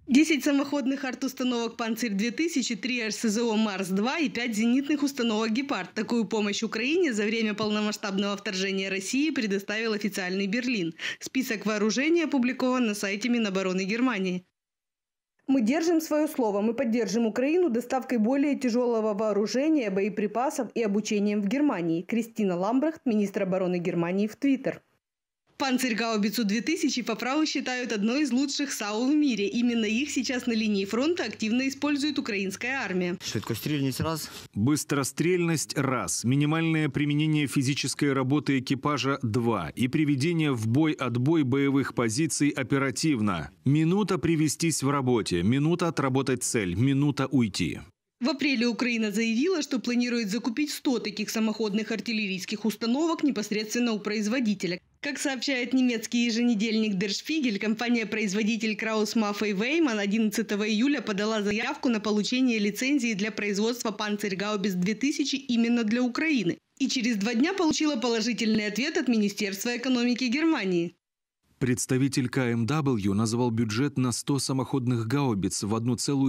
10 самоходных арт-установок «Панцирь-2000», 3 РСЗО «Марс-2» и 5 зенитных установок «Гепард». Такую помощь Украине за время полномасштабного вторжения России предоставил официальный Берлин. Список вооружений опубликован на сайте Минобороны Германии. Мы держим свое слово. Мы поддержим Украину доставкой более тяжелого вооружения, боеприпасов и обучением в Германии. Кристина Ламбрехт, министр обороны Германии, в Твиттер. «Панцирь-гаубицу 2000» по праву считают одной из лучших САУ в мире. Именно их сейчас на линии фронта активно использует украинская армия. Швидкострільність – раз. Быстрострельность – раз. Минимальное применение физической работы экипажа – 2. И приведение в бой-отбой боевых позиций оперативно. Минута привестись в работе, минута отработать цель, минута уйти. В апреле Украина заявила, что планирует закупить 100 таких самоходных артиллерийских установок непосредственно у производителя. Как сообщает немецкий еженедельник Der Spiegel, компания-производитель Krauss Maffei Weimann 11 июля подала заявку на получение лицензии для производства «Панцирь-гаубиц 2000» именно для Украины. И через 2 дня получила положительный ответ от Министерства экономики Германии. Представитель КМW назвал бюджет на 100 самоходных гаубиц в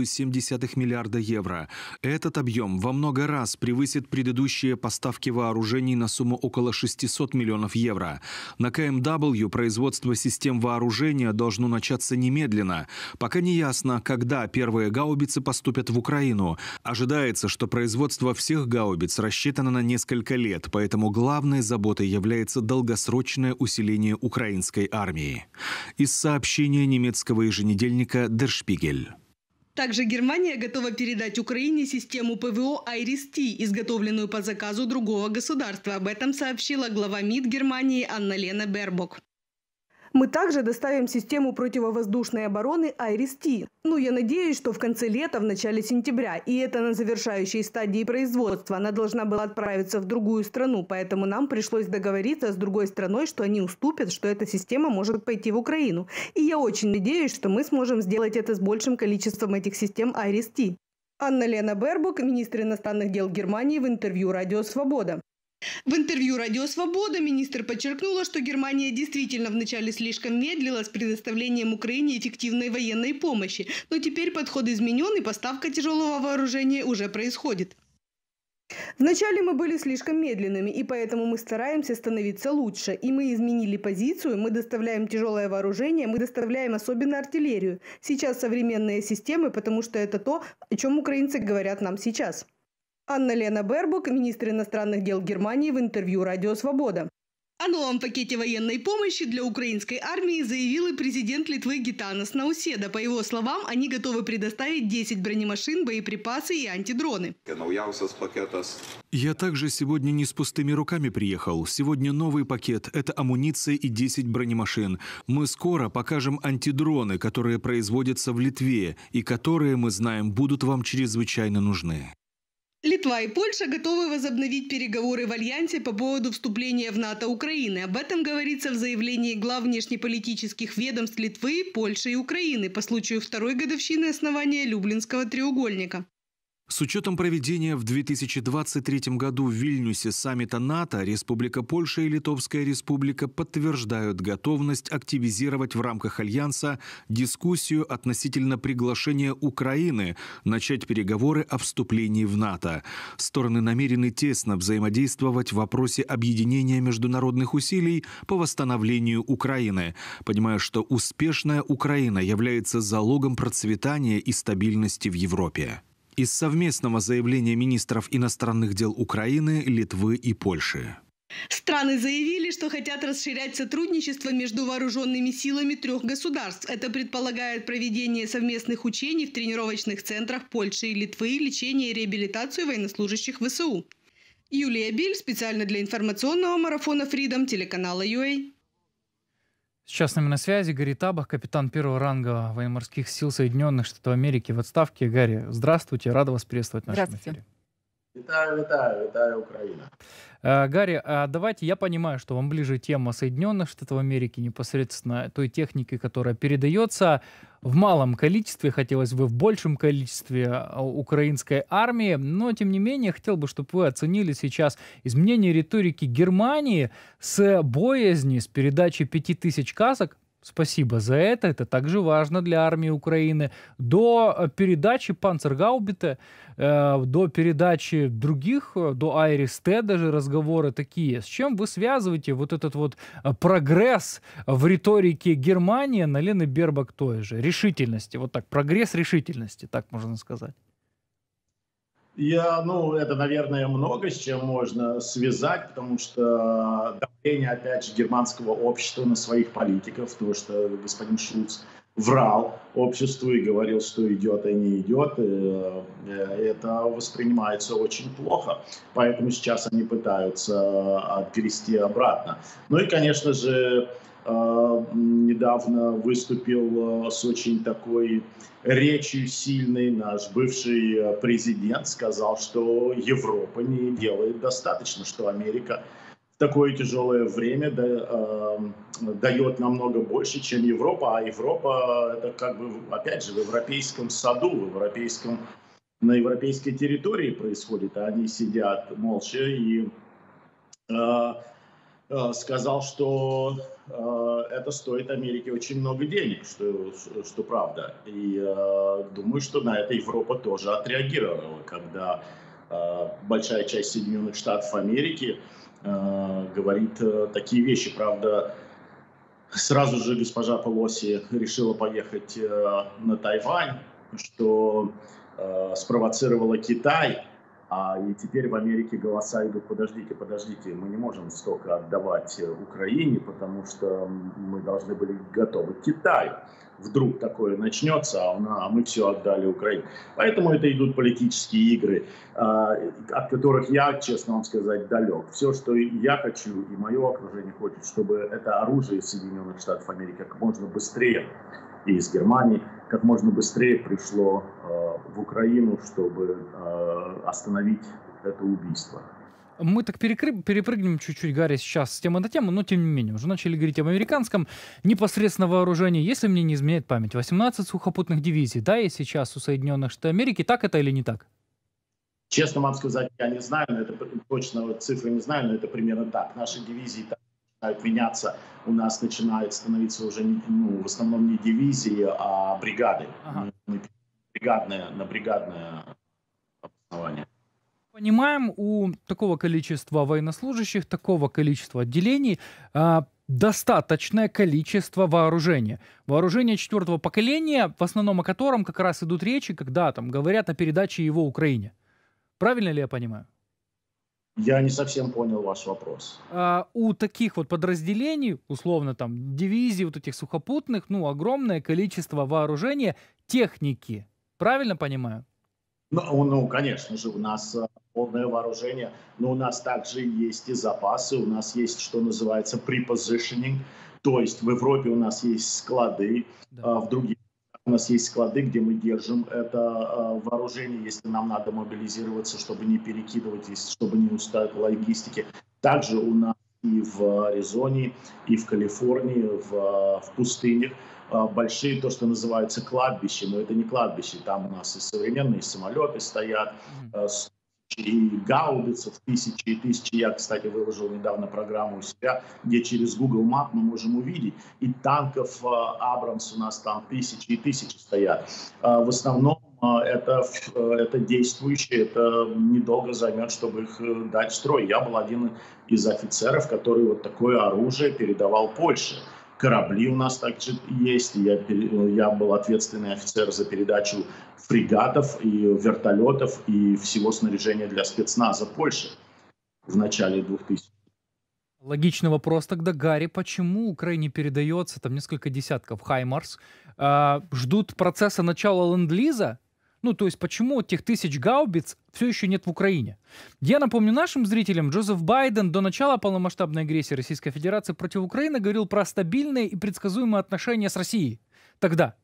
1,7 миллиарда евро. Этот объем во много раз превысит предыдущие поставки вооружений на сумму около 600 миллионов евро. На КМW производство систем вооружения должно начаться немедленно. Пока не ясно, когда первые гаубицы поступят в Украину. Ожидается, что производство всех гаубиц рассчитано на несколько лет, поэтому главной заботой является долгосрочное усиление украинской армии. Из сообщения немецкого еженедельника Der Spiegel. Также Германия готова передать Украине систему ПВО «Айрис-Т», изготовленную по заказу другого государства. Об этом сообщила глава МИД Германии Анна-Лена Бербок. Мы также доставим систему противовоздушной обороны «Айрис-Т». Я надеюсь, что в конце лета, в начале сентября. И это на завершающей стадии производства. Она должна была отправиться в другую страну. Поэтому нам пришлось договориться с другой страной, что они уступят, что эта система может пойти в Украину. И я очень надеюсь, что мы сможем сделать это с большим количеством этих систем «Айрис-Т». Анна-Лена Бербок, министр иностранных дел Германии, в интервью «Радио Свобода». В интервью «Радио Свобода» министр подчеркнула, что Германия действительно вначале слишком медлила с предоставлением Украине эффективной военной помощи. Но теперь подход изменен, и поставка тяжелого вооружения уже происходит. Вначале мы были слишком медленными, и поэтому мы стараемся становиться лучше. И мы изменили позицию, мы доставляем тяжелое вооружение, мы доставляем особенно артиллерию. Сейчас современные системы, потому что это то, о чем украинцы говорят нам сейчас. Анна-Лена Бербок, министр иностранных дел Германии, в интервью «Радио Свобода». О новом пакете военной помощи для украинской армии заявил и президент Литвы Гитанас Науседа. По его словам, они готовы предоставить 10 бронемашин, боеприпасы и антидроны. Я также сегодня не с пустыми руками приехал. Сегодня новый пакет – это амуниция и 10 бронемашин. Мы скоро покажем антидроны, которые производятся в Литве и которые, мы знаем, будут вам чрезвычайно нужны. Литва и Польша готовы возобновить переговоры в Альянсе по поводу вступления в НАТО Украины. Об этом говорится в заявлении глав внешнеполитических ведомств Литвы, Польши и Украины по случаю второй годовщины основания Люблинского треугольника. С учетом проведения в 2023 году в Вильнюсе саммита НАТО, Республика Польша и Литовская Республика подтверждают готовность активизировать в рамках Альянса дискуссию относительно приглашения Украины начать переговоры о вступлении в НАТО. Стороны намерены тесно взаимодействовать в вопросе объединения международных усилий по восстановлению Украины, понимая, что успешная Украина является залогом процветания и стабильности в Европе. Из совместного заявления министров иностранных дел Украины, Литвы и Польши. Страны заявили, что хотят расширять сотрудничество между вооруженными силами 3 государств. Это предполагает проведение совместных учений в тренировочных центрах Польши и Литвы, лечение и реабилитацию военнослужащих ВСУ. Юлия Биль, специально для информационного марафона Freedom, телеканала UA. Сейчас с нами на связи Гарри Табах, капитан 1-го ранга военно-морских сил Соединенных Штатов Америки в отставке. Гарри, здравствуйте, рада вас приветствовать в нашем эфире. Вітаю, Украина. Гарри, давайте, я понимаю, что вам ближе тема Соединенных Штатов Америки, непосредственно той техники, которая передается в малом количестве, хотелось бы в большем количестве украинской армии, но, тем не менее, хотел бы, чтобы вы оценили сейчас изменение риторики Германии с боязни, с передачи 5000 касок Спасибо за это. Это также важно для армии Украины. До передачи Панцергаубита, до передачи других, до Айрис-Т даже разговоры такие. С чем вы связываете вот этот вот прогресс в риторике Германии, Анналены Бербок той же? Решительности. Вот так, прогресс решительности, так можно сказать. Это, наверное, много с чем можно связать, потому что давление, опять же, германского общества на своих политиков, то, что господин Шульц врал обществу и говорил, что идет и не идет, это воспринимается очень плохо. Поэтому сейчас они пытаются отгрести обратно. Ну и, конечно же, недавно выступил с очень такой речью сильной наш бывший президент, сказал, что Европа не делает достаточно, что Америка в такое тяжелое время дает намного больше, чем Европа, а Европа это как бы, опять же, в европейском саду, на европейской территории происходит, а они сидят молча и сказал, что это стоит Америке очень много денег, что правда. И думаю, что на это Европа тоже отреагировала, когда большая часть Соединенных Штатов Америки говорит такие вещи. Правда, сразу же госпожа Пелоси решила поехать на Тайвань, что спровоцировало Китай. И теперь в Америке голоса идут: подождите, мы не можем столько отдавать Украине, потому что мы должны были готовы к Китаю. Вдруг такое начнется, а мы все отдали Украине. Поэтому это идут политические игры, от которых я, честно вам сказать, далек. Все, что я хочу и мое окружение хочет, чтобы это оружие из Соединенных Штатов Америки как можно быстрее и из Германии как можно быстрее пришло в Украину, чтобы остановить это убийство. Мы так перепрыгнем чуть-чуть, Гарри, сейчас с темы на тему, но тем не менее, уже начали говорить об американском непосредственно вооружении. Если мне не изменяет память, 18 сухопутных дивизий, да, есть сейчас у Соединенных Штатов Америки. Так это или не так? Честно вам сказать, я не знаю, но это точно цифры не знаю, но это примерно так. Наши дивизии начинают меняться, у нас начинает становиться уже в основном не дивизии, а бригады. Ага. Бригадное обоснование. Понимаем, у такого количества военнослужащих, такого количества отделений достаточное количество вооружения. Вооружение 4-го поколения, в основном о котором как раз идут речи, когда там говорят о передаче его Украине. Правильно ли я понимаю? Я не совсем понял ваш вопрос. У таких вот подразделений, условно там дивизий вот этих сухопутных, огромное количество вооружения, техники. Правильно понимаю? Ну, конечно же, у нас полное вооружение, но у нас также есть и запасы, у нас есть, что называется, prepositioning, то есть в Европе у нас есть склады, да. В других у нас есть склады, где мы держим это вооружение, если нам надо мобилизироваться, чтобы не перекидывать, чтобы не устать в логистике. Также у нас и в Аризоне, и в Калифорнии, в пустынях большие, то, что называется кладбища, но это не кладбище, там у нас и современные самолеты стоят, и гаубицев тысячи и тысячи. Я, кстати, выложил недавно программу у себя, где через Google Map мы можем увидеть, и танков Абрамс у нас там тысячи и тысячи стоят. В основном это действующие, это недолго займет, чтобы их дать в строй. Я был один из офицеров, который вот такое оружие передавал Польше. Корабли у нас также есть. Я был ответственный офицер за передачу фрегатов и вертолетов и всего снаряжения для спецназа Польши в начале 2000-х. Логичный вопрос тогда, Гарри, почему Украине передается там несколько десятков Хаймарс? Ждут процесса начала ленд-лиза? То есть почему этих 1000 гаубиц все еще нет в Украине? Я напомню нашим зрителям, Джозеф Байден до начала полномасштабной агрессии Российской Федерации против Украины говорил про стабильные и предсказуемые отношения с Россией. Тогда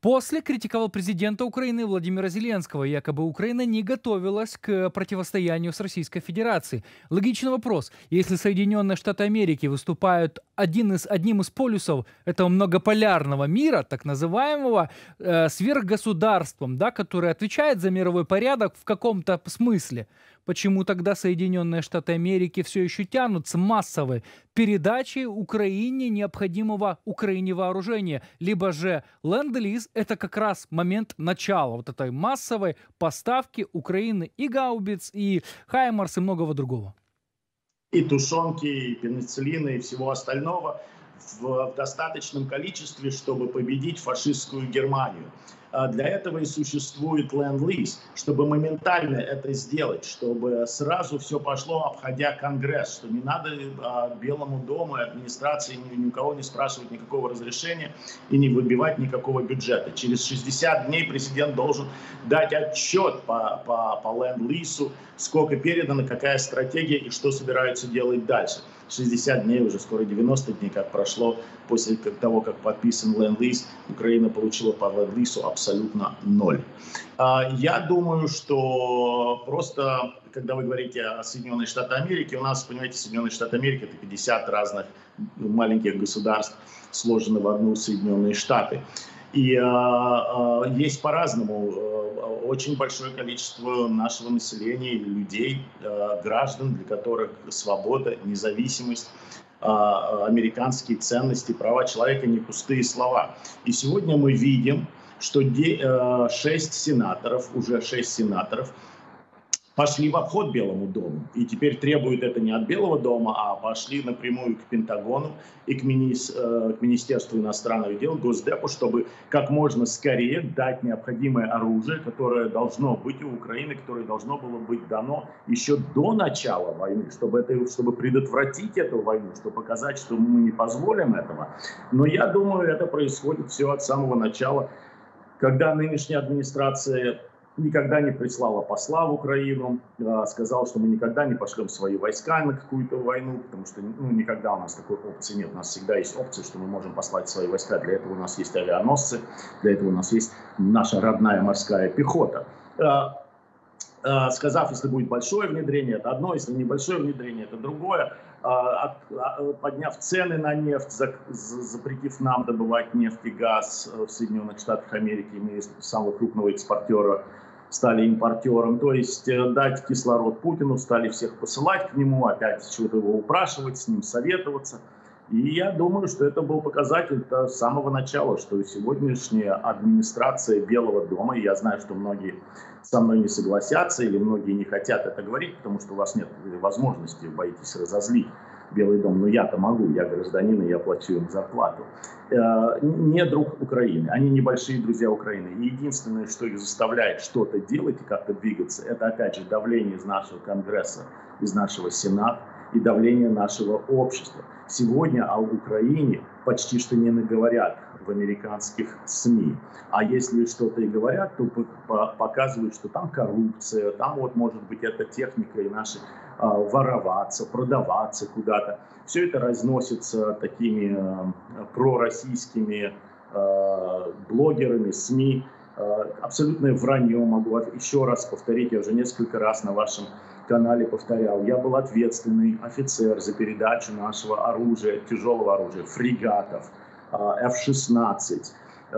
После критиковал президента Украины Владимира Зеленского. Якобы Украина не готовилась к противостоянию с Российской Федерацией. Логичный вопрос. Если Соединенные Штаты Америки выступают одним из полюсов этого многополярного мира, так называемого, сверхгосударством, да, которое отвечает за мировой порядок в каком-то смысле, почему тогда Соединенные Штаты Америки все еще тянутся массовой передачей Украине необходимого Украине вооружения? Либо же ленд-лиз – это как раз момент начала вот этой массовой поставки Украины и гаубиц, и хаймарс, и многого другого. И тушенки, и пенициллина, и всего остального в достаточном количестве, чтобы победить фашистскую Германию. Для этого и существует ленд-лиз, чтобы моментально это сделать, чтобы сразу все пошло, обходя Конгресс, что не надо Белому дому и администрации ни у кого не спрашивать никакого разрешения и не выбивать никакого бюджета. Через 60 дней президент должен дать отчет по ленд-лизу, сколько передано, какая стратегия и что собираются делать дальше. 60 дней, уже скоро 90 дней, как прошло после того, как подписан ленд-лиз, Украина получила по ленд-лизу абсолютно ноль. Я думаю, что просто, когда вы говорите о Соединенных Штатах Америки, у нас, понимаете, Соединенные Штаты Америки — это 50 разных маленьких государств, сложены в одну Соединенные Штаты. И есть по-разному. Очень большое количество нашего населения, людей, граждан, для которых свобода, независимость, американские ценности, права человека — не пустые слова. И сегодня мы видим, что 6 сенаторов пошли в обход Белому дому. И теперь требуют это не от Белого дома, а пошли напрямую к Пентагону и к Министерству иностранных дел, Госдепу, чтобы как можно скорее дать необходимое оружие, которое должно быть у Украины, которое должно было быть дано еще до начала войны, чтобы предотвратить эту войну, чтобы показать, что мы не позволим этого. Но я думаю, это происходит все от самого начала, когда нынешняя администрация никогда не прислала посла в Украину, сказал, что мы никогда не пошлем свои войска на какую-то войну, потому что никогда у нас такой опции нет. У нас всегда есть опция, что мы можем послать свои войска. Для этого у нас есть авианосцы, для этого у нас есть наша родная морская пехота. Сказав, если будет большое внедрение, это одно, если небольшое внедрение, это другое. Подняв цены на нефть, запретив нам добывать нефть и газ в Соединенных Штатах Америки, мы из самого крупного экспортера стали импортером, то есть дать кислород Путину, стали всех посылать к нему, опять чего-то его упрашивать, с ним советоваться. И я думаю, что это был показатель с самого начала, что сегодняшняя администрация Белого дома, и я знаю, что многие со мной не согласятся или многие не хотят это говорить, потому что у вас нет возможности, боитесь разозлить Белый дом, но я-то могу, я гражданин, и я плачу им зарплату. Не друг Украины, они небольшие друзья Украины. И единственное, что их заставляет что-то делать и как-то двигаться, это опять же давление из нашего Конгресса, из нашего Сената и давление нашего общества. Сегодня о Украине почти что не говорят в американских СМИ. А если что-то и говорят, то показывают, что там коррупция, там вот может быть эта техника и наши вороваться, продаваться куда-то. Все это разносится такими пророссийскими блогерами, СМИ. Абсолютное вранье, могу еще раз повторить, я уже несколько раз на вашем канале повторял. Я был ответственный офицер за передачу нашего оружия, тяжелого оружия, фрегатов, F-16,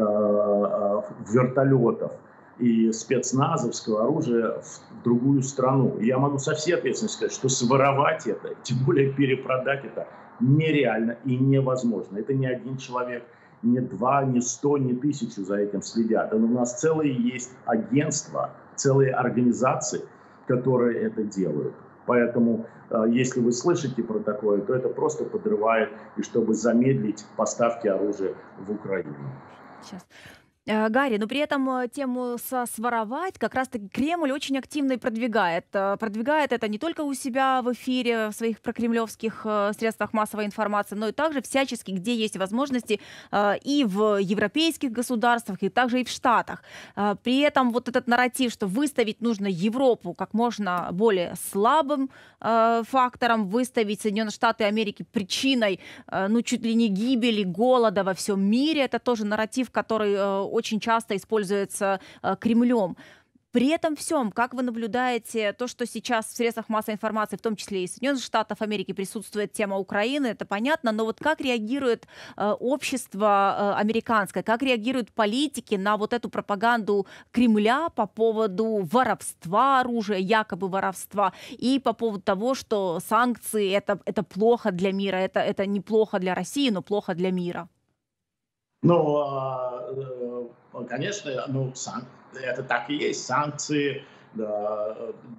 вертолетов и спецназовского оружия в другую страну. И я могу со всей ответственностью сказать, что своровать это, тем более перепродать это, нереально и невозможно. Это не один человек, не 2, не 100, не 1000 за этим следят. У нас целые есть агентства, целые организации, которые это делают. Поэтому, если вы слышите про такое, то это просто подрывает, и чтобы замедлить поставки оружия в Украину. Сейчас. Гарри, но при этом тему своровать как раз-таки Кремль очень активно и продвигает. Продвигает это не только у себя в эфире, в своих прокремлевских средствах массовой информации, но и также всячески, где есть возможности, и в европейских государствах, и также и в Штатах. При этом вот этот нарратив, что выставить нужно Европу как можно более слабым фактором, выставить Соединенные Штаты Америки причиной, чуть ли не гибели, голода во всем мире, это тоже нарратив, который очень часто используется Кремлем. При этом всем, как вы наблюдаете то, что сейчас в средствах массовой информации, в том числе и Соединенных Штатов Америки, присутствует тема Украины, это понятно, но вот как реагирует общество американское, как реагируют политики на вот эту пропаганду Кремля по поводу воровства оружия, якобы воровства, и по поводу того, что санкции это плохо для мира, это неплохо для России, но плохо для мира? Ну, конечно, это так и есть. Санкции, да,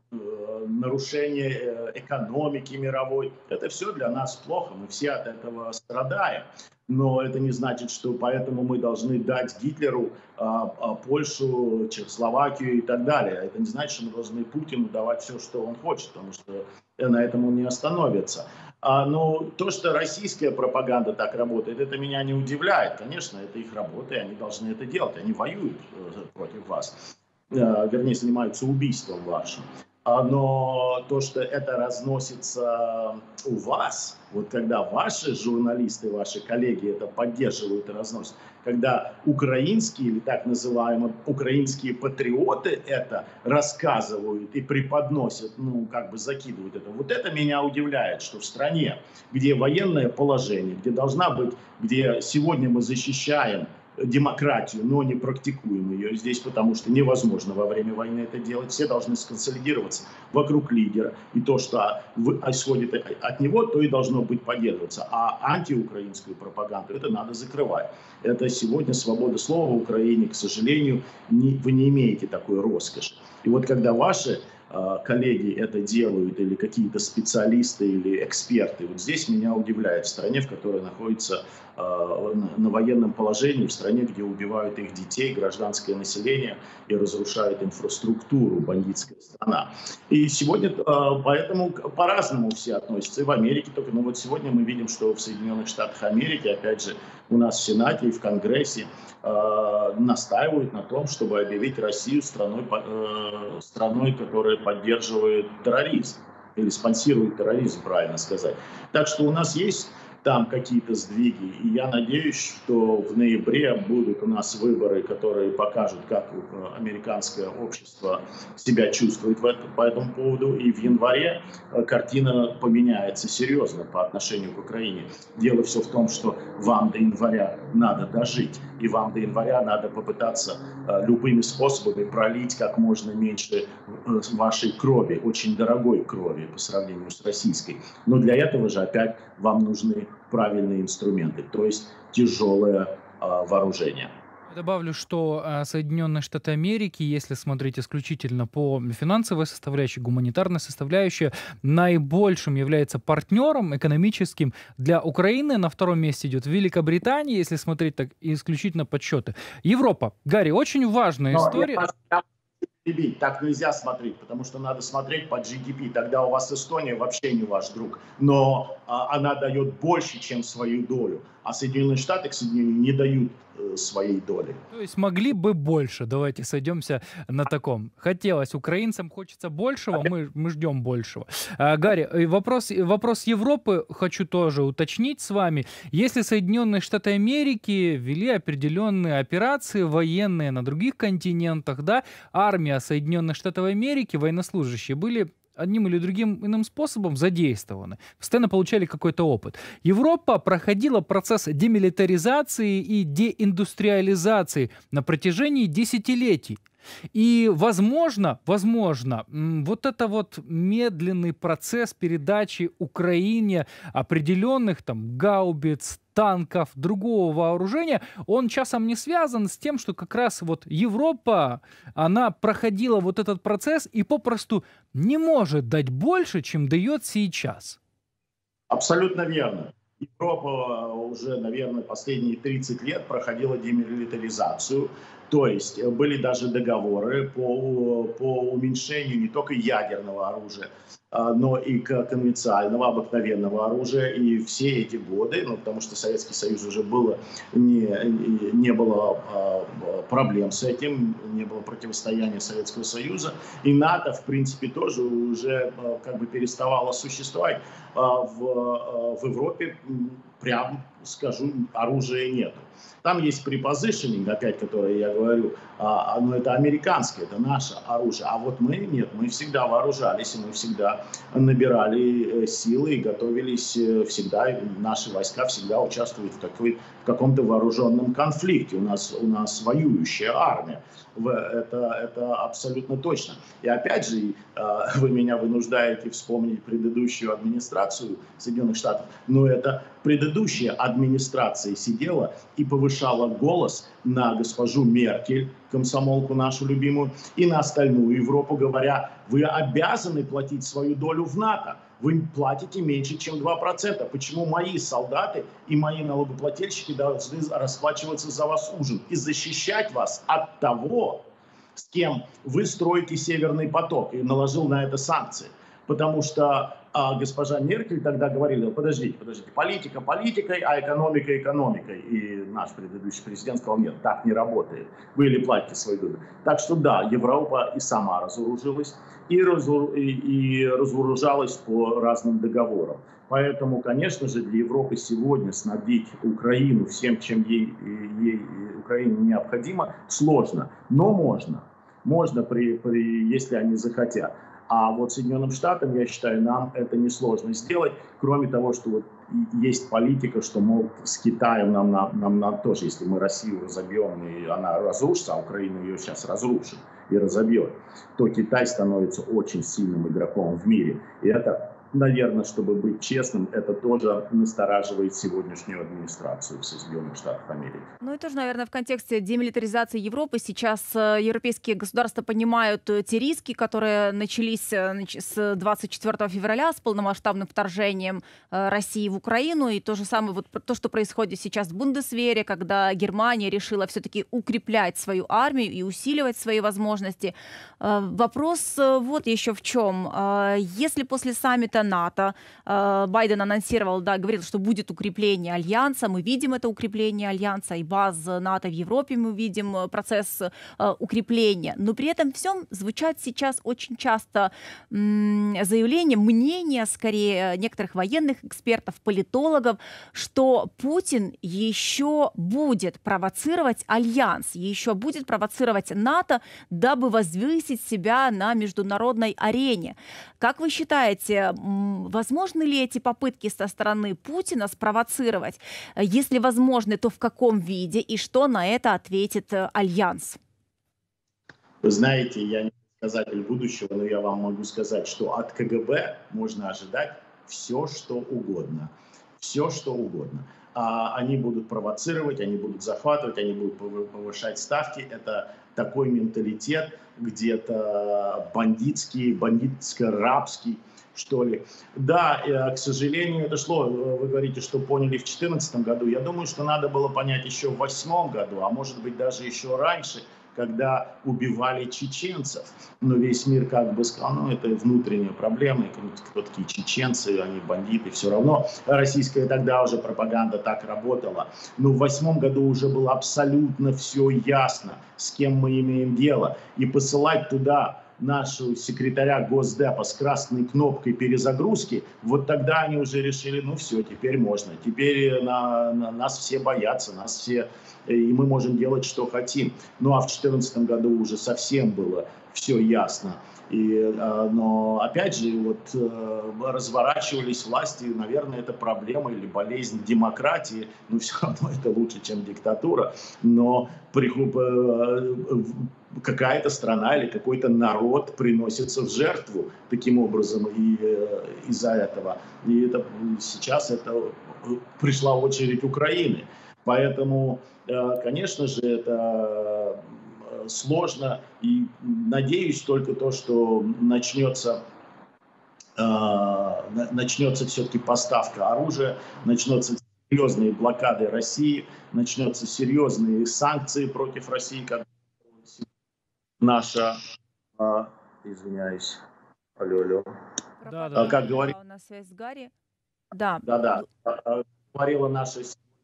нарушение экономики мировой, это все для нас плохо, мы все от этого страдаем. Но это не значит, что поэтому мы должны дать Гитлеру Польшу, Чехословакию и так далее. Это не значит, что мы должны Путину давать все, что он хочет, потому что на этом он не остановится. Но то, что российская пропаганда так работает, это меня не удивляет. Конечно, это их работа, и они должны это делать. Они воюют против вас, вернее, занимаются убийством вашим. Но то, что это разносится у вас, вот когда ваши журналисты, ваши коллеги это поддерживают и разносят, когда украинские или так называемые украинские патриоты это рассказывают и преподносят, ну, как бы закидывают это, вот это меня удивляет, что в стране, где военное положение, где должна быть, где сегодня мы защищаем демократию, но не практикуем ее здесь, потому что невозможно во время войны это делать. Все должны сконсолидироваться вокруг лидера. И то, что исходит от него, то и должно быть поддерживаться. А антиукраинскую пропаганду, это надо закрывать. Это сегодня свобода слова в Украине, к сожалению, вы не имеете такой роскоши. И вот когда ваши коллеги это делают, или какие-то специалисты, или эксперты, вот здесь меня удивляет в стране, в которой находится на военном положении, в стране, где убивают их детей, гражданское население и разрушают инфраструктуру, бандитская страна. И сегодня поэтому по-разному все относятся. И в Америке только, но вот сегодня мы видим, что в Соединенных Штатах Америки, опять же, у нас в Сенате и в Конгрессе настаивают на том, чтобы объявить Россию страной, которая поддерживает терроризм или спонсирует терроризм, правильно сказать. Так что у нас есть там какие-то сдвиги, и я надеюсь, что в ноябре будут у нас выборы, которые покажут, как американское общество себя чувствует по этому поводу, и в январе картина поменяется серьезно по отношению к Украине. Дело все в том, что вам до января надо дожить, и вам до января надо попытаться любыми способами пролить как можно меньше вашей крови, очень дорогой крови по сравнению с российской. Но для этого же опять вам нужны правильные инструменты, то есть тяжелое вооружение. Добавлю, что Соединенные Штаты Америки, если смотреть исключительно по финансовой составляющей, гуманитарной составляющей, наибольшим является партнером экономическим для Украины. На втором месте идет Великобритания, если смотреть так исключительно подсчеты. Европа. Гарри, очень важная история. Так нельзя смотреть, потому что надо смотреть по GDP. Тогда у вас Эстония вообще не ваш друг. Но она дает больше, чем свою долю. А Соединенные Штаты, к сожалению, не дают своей доли. То есть могли бы больше. Давайте сойдемся на таком. Хотелось. Украинцам хочется большего, мы ждем большего. Гарри, вопрос Европы хочу тоже уточнить с вами. Если Соединенные Штаты Америки вели определенные операции военные на других континентах, да, армия Соединенных Штатов Америки, военнослужащие были одним или другим иным способом задействованы, постоянно получали какой-то опыт. Европа проходила процесс демилитаризации и деиндустриализации на протяжении десятилетий. И, возможно, вот это вот медленный процесс передачи Украине определенных там гаубиц, танков, другого вооружения, он часом не связан с тем, что как раз вот Европа, она проходила вот этот процесс и попросту не может дать больше, чем дает сейчас. Абсолютно верно. Европа уже, наверное, последние 30 лет проходила демилитаризацию. То есть были даже договоры по уменьшению не только ядерного оружия, но и конвенционального, обыкновенного оружия. И все эти годы, потому что Советский Союз уже не было проблем с этим, не было противостояния Советского Союза. И НАТО, в принципе, тоже уже как бы переставало существовать. В Европе прям скажу, оружия нету. Там есть препозишнинг, опять, который я говорю, но это американское, это наше оружие. А вот мы нет, мы всегда вооружались, и мы всегда набирали силы и готовились всегда, наши войска всегда участвуют в каком-то вооруженном конфликте. У нас воюющая армия. Это абсолютно точно. И опять же, вы меня вынуждаете вспомнить предыдущую администрацию Соединенных Штатов, но это предыдущая администрация сидела и повышала голос на госпожу Меркель, комсомолку нашу любимую, и на остальную Европу, говоря, вы обязаны платить свою долю в НАТО. Вы платите меньше, чем 2%. Почему мои солдаты и мои налогоплательщики должны расплачиваться за вас ужин и защищать вас от того, с кем вы строите Северный поток, и наложил на это санкции? Потому что госпожа Меркель тогда говорила, подождите, политика политикой, а экономика экономикой. И наш предыдущий президент сказал, нет, так не работает. Вы или платите свою долю. Так что да, Европа и сама разоружилась, и разоружалась по разным договорам. Поэтому, конечно же, для Европы сегодня снабдить Украину всем, чем ей Украине необходимо, сложно. Но можно. Можно, если они захотят. А вот Соединенным Штатам, я считаю, нам это несложно сделать, кроме того, что вот есть политика, что, мол, с Китаем нам тоже, если мы Россию разобьем, и она разрушится, а Украина ее сейчас разрушит и разобьет, то Китай становится очень сильным игроком в мире. И это, наверное, чтобы быть честным, это тоже настораживает сегодняшнюю администрацию Соединенных Штатов Америки. Ну и тоже, наверное, в контексте демилитаризации Европы сейчас европейские государства понимают те риски, которые начались с 24 февраля, с полномасштабным вторжением России в Украину. И то же самое, вот то, что происходит сейчас в Бундесвере, когда Германия решила все-таки укреплять свою армию и усиливать свои возможности. Вопрос вот еще в чем. Если после саммита НАТО Байден анонсировал, да, говорил, что будет укрепление альянса, мы видим это укрепление альянса, и баз НАТО в Европе мы видим процесс укрепления, но при этом всем звучат сейчас очень часто заявления, мнения, скорее, некоторых военных экспертов, политологов, что Путин еще будет провоцировать альянс, еще будет провоцировать НАТО, дабы возвысить себя на международной арене. Как вы считаете, возможны ли эти попытки со стороны Путина спровоцировать? Если возможны, то в каком виде и что на это ответит альянс? Вы знаете, я не предсказатель будущего, но я вам могу сказать, что от КГБ можно ожидать все, что угодно. Все, что угодно. Они будут провоцировать, они будут захватывать, они будут повышать ставки. Это такой менталитет, где-то бандитский, бандитско-рабский, что ли. Да, к сожалению, это шло, вы говорите, что поняли в 2014 году. Я думаю, что надо было понять еще в 2008 году, а может быть даже еще раньше, когда убивали чеченцев. Но весь мир как бы сказал, ну это внутренняя проблема, кто такие чеченцы, они бандиты, все равно. Российская тогда уже пропаганда так работала. Но в 2008 году уже было абсолютно все ясно, с кем мы имеем дело. И посылать туда нашего секретаря Госдепа с красной кнопкой перезагрузки, вот тогда они уже решили, ну все, теперь можно. Теперь нас все боятся, нас все, и мы можем делать, что хотим. Ну а в 2014 году уже совсем было все ясно. Но опять же, вот разворачивались власти, наверное, это проблема или болезнь демократии, но все равно это лучше, чем диктатура. Но какая-то страна или какой-то народ приносится в жертву таким образом из-за этого. И сейчас пришла очередь Украины. Поэтому, конечно же, это сложно. И надеюсь только то, что начнется все-таки поставка оружия, начнутся серьезные блокады России, начнутся серьезные санкции против России, как наша, извиняюсь, алло. Да, как говорит, у нас связь с Гарри. Да. Говорила наша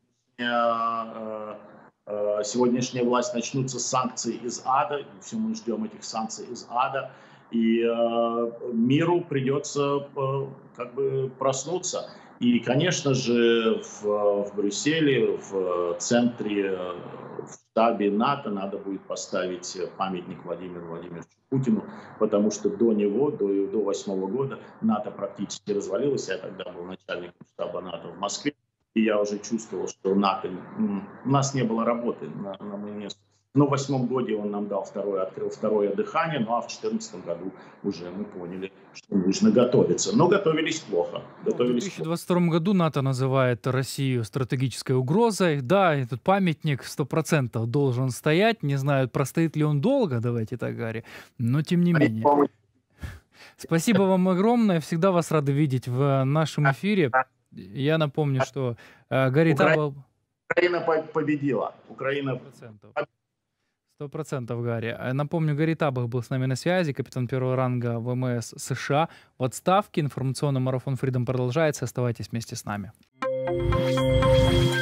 сегодняшняя власть, начнутся санкции из ада, все мы ждем этих санкций из ада, и миру придется как бы проснуться. И, конечно же, в Брюсселе, в центре, в штабе НАТО надо будет поставить памятник Владимиру Владимировичу Путину, потому что до него, до 2008 года, НАТО практически развалилось. Я тогда был начальником штаба НАТО в Москве, и я уже чувствовал, что НАТО, у нас не было работы на моем месте. Но в 2008 году он нам дал открыл второе дыхание, ну а в 2014 году уже мы поняли, что нужно готовиться. Но готовились плохо. В 2022 году НАТО называет Россию стратегической угрозой. Да, этот памятник 100% должен стоять. Не знаю, простоит ли он долго, давайте так, Гарри, но тем не менее. Спасибо вам огромное. Всегда вас рады видеть в нашем эфире. Я напомню, что Гарри Табах... Украина победила. Украина... 100%, Гарри. Напомню, Гарри Табах был с нами на связи, капитан первого ранга ВМС США в отставке. Информационный марафон Freedom продолжается. Оставайтесь вместе с нами.